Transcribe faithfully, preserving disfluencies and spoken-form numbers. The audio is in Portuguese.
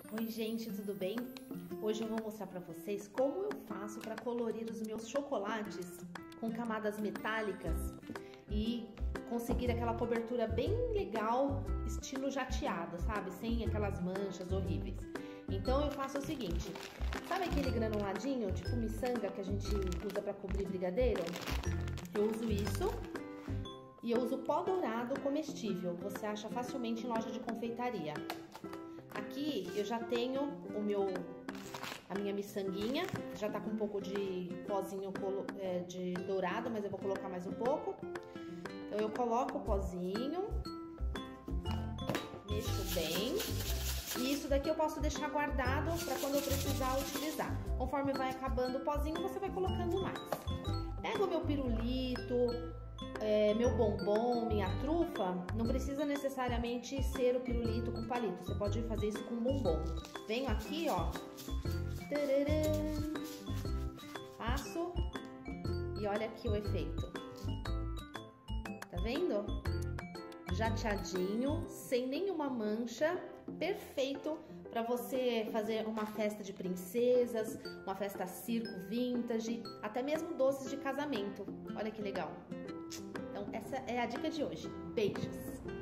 Oi gente, tudo bem? Hoje eu vou mostrar para vocês como eu faço para colorir os meus chocolates com camadas metálicas e conseguir aquela cobertura bem legal, estilo jateado, sabe? Sem aquelas manchas horríveis. Então eu faço o seguinte, sabe aquele granuladinho, tipo miçanga que a gente usa para cobrir brigadeiro? Eu uso isso e eu uso pó dourado comestível, você acha facilmente em loja de confeitaria. Aqui eu já tenho o meu, a minha miçanguinha, já tá com um pouco de pozinho de dourado, mas eu vou colocar mais um pouco. Então eu coloco o pozinho, mexo bem, e isso daqui eu posso deixar guardado para quando eu precisar utilizar. Conforme vai acabando o pozinho, você vai colocando mais. Pega o meu pirulito, É, meu bombom, minha trufa, não precisa necessariamente ser o pirulito com palito, você pode fazer isso com bombom. Venho aqui, ó, tararam, passo e olha aqui o efeito. Tá vendo? Jateadinho, sem nenhuma mancha, perfeito para você fazer uma festa de princesas, uma festa circo vintage, até mesmo doces de casamento. Olha que legal. Então, essa é a dica de hoje. Beijos!